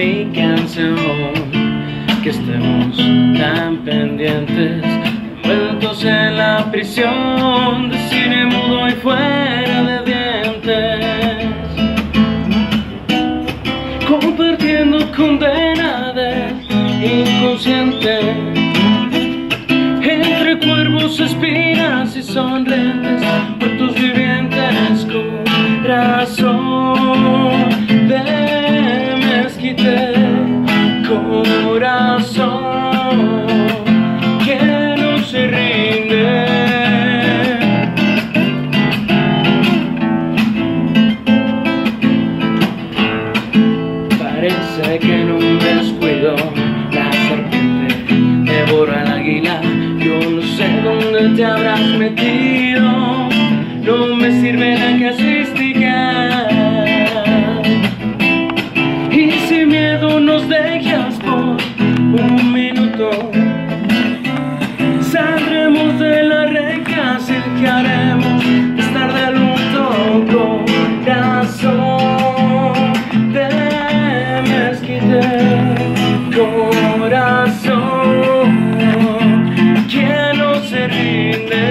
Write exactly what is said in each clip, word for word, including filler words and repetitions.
mi canción, que estemos tan pendientes, envueltos en la prisión de cine mudo y fuera de dientes, compartiendo condena de inconsciente entre cuervos, espinas y sonrientes, muertos vivientes, corazón de mezquite, corazón que no se rinde. Parece que en un descuido la serpiente devora al águila. Yo no sé dónde te habrás metido, no me sirve la casuística. Y sin miedo nos dejas por un minuto, saldremos de la reja, si el que haremos estar de luto, corazón de mezquite, corazón que no se rinde.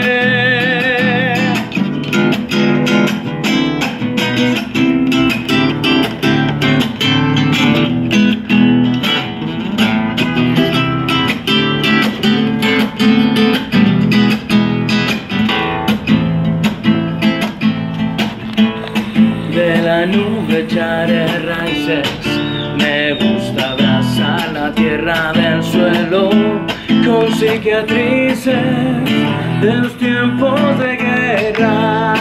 De la nube echaré raíces, me gusta abrazar la tierra del suelo con cicatrices de los tiempos de guerra.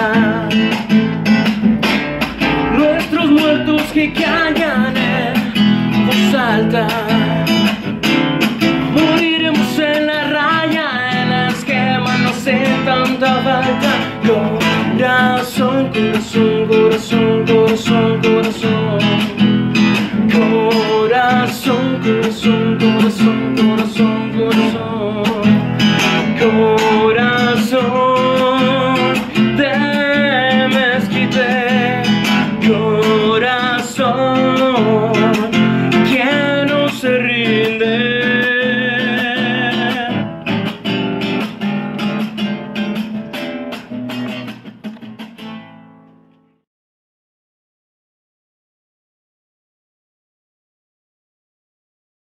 Nuestros muertos que caigan en voz alta, moriremos en la raya, en la esquema no hace tanta falta. Corazón, corazón, corazón, corazón, corazón, corazón, corazón, corazón, corazón, corazón.